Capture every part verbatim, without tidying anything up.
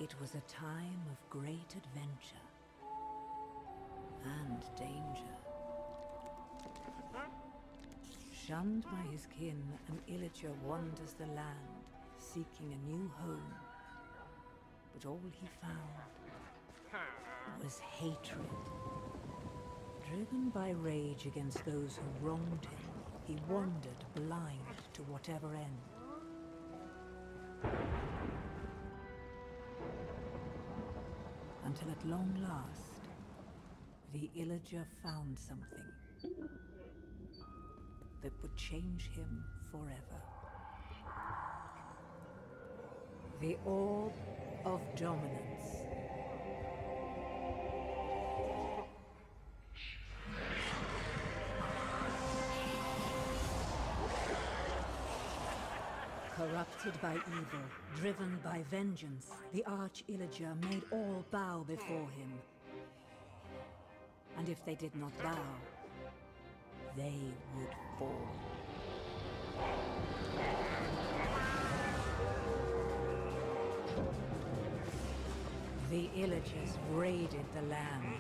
It was a time of great adventure and danger. Shunned by his kin, an Illager wanders the land, seeking a new home. But all he found was hatred. Driven by rage against those who wronged him, he wandered blind to whatever end. Until at long last, the Illager found something that would change him forever. The Orb of Dominance. Corrupted by evil, driven by vengeance, the Arch-Illager made all bow before him. And if they did not bow, they would fall. The Illagers raided the land.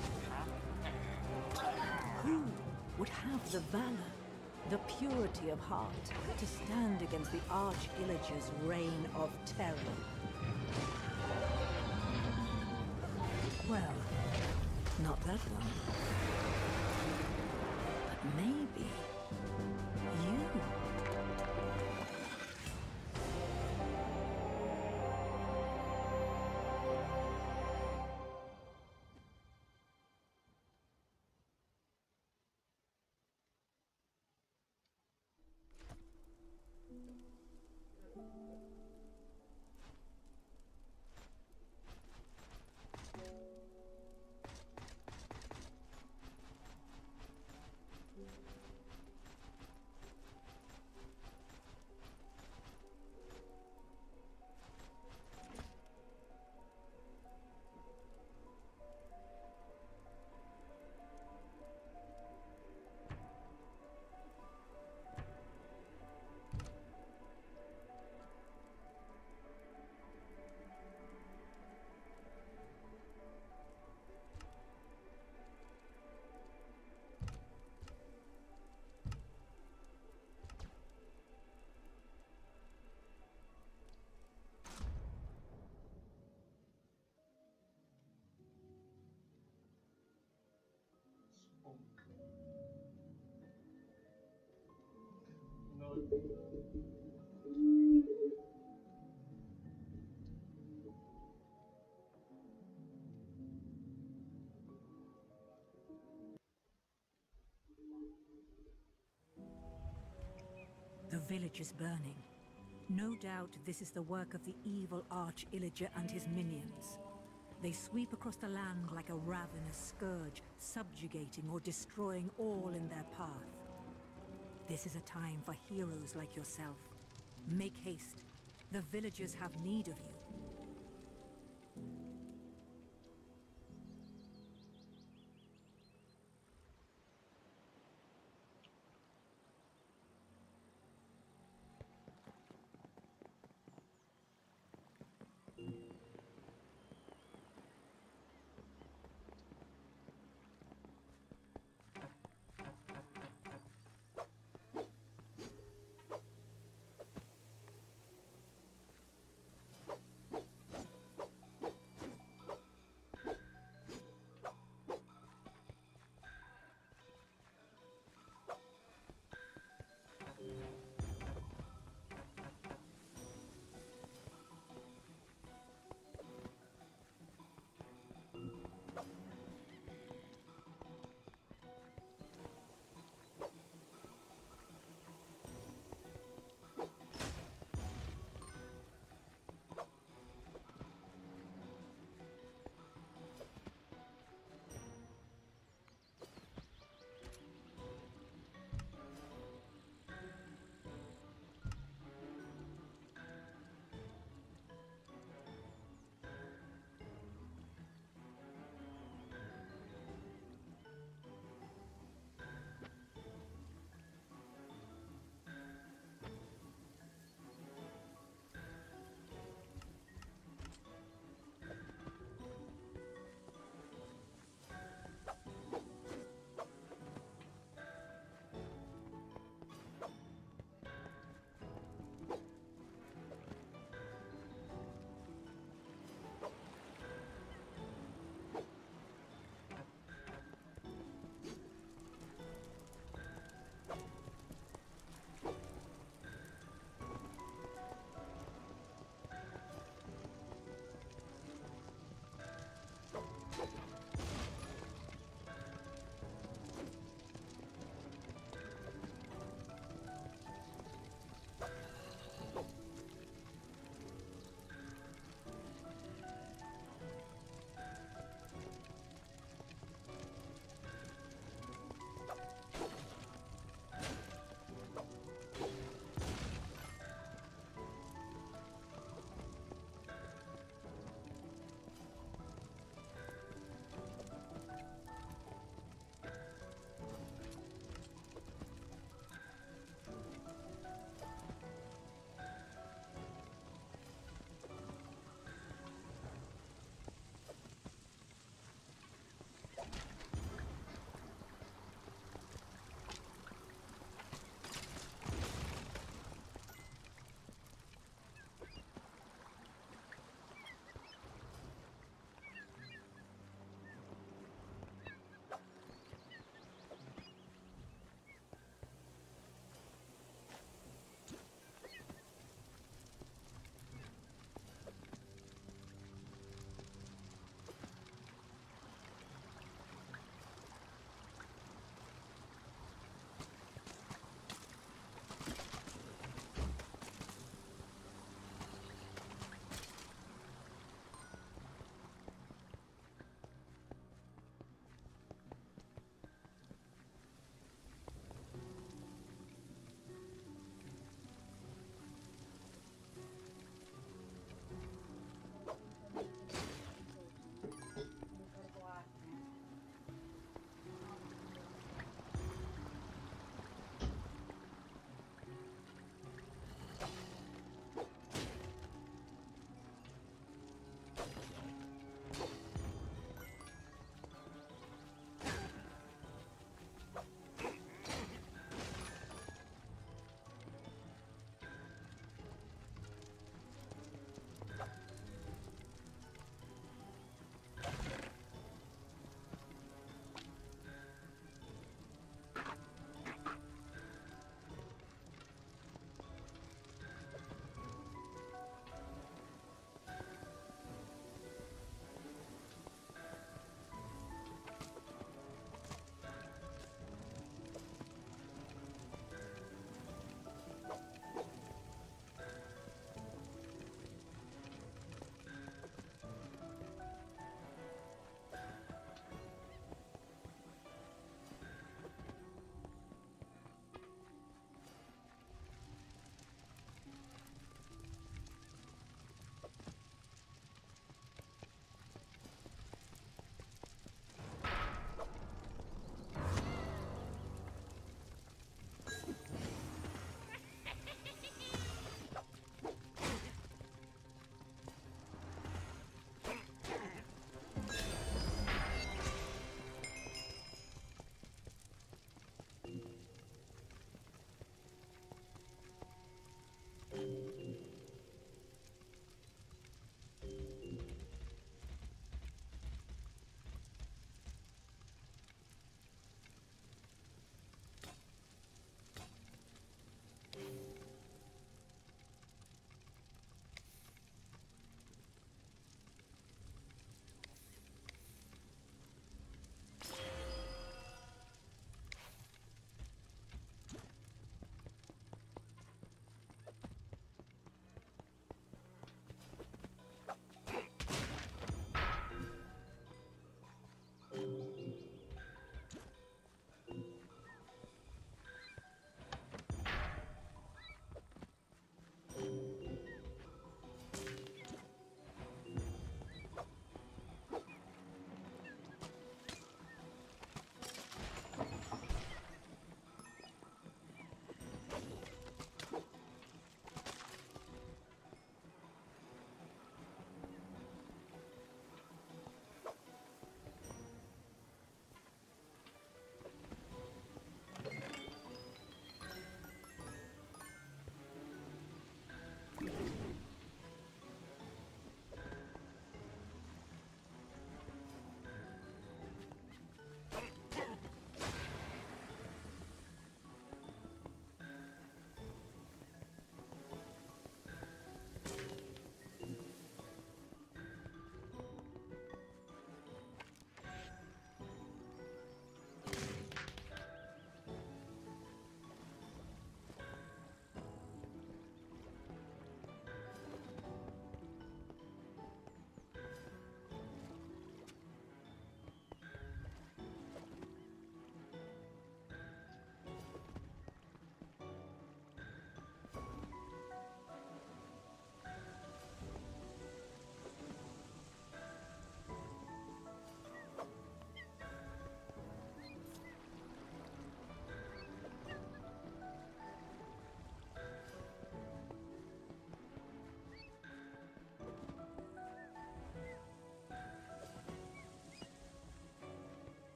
Who would have the valor, the purity of heart, to stand against the Arch-Illager's reign of terror? Well, not that one. But maybe you. The village is burning. No doubt this is the work of the evil Arch-Illager and his minions. They sweep across the land like a ravenous scourge, subjugating or destroying all in their path. This is a time for heroes like yourself. Make haste. The villagers have need of you.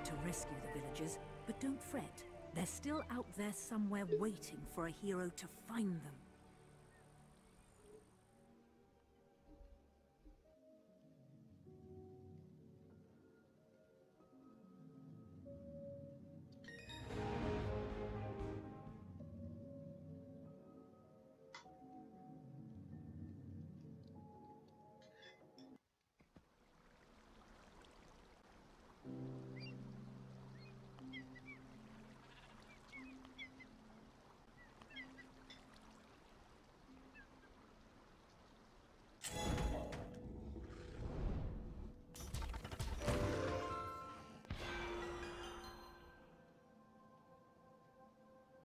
to rescue the villagers, but don't fret. They're still out there somewhere waiting for a hero to find them.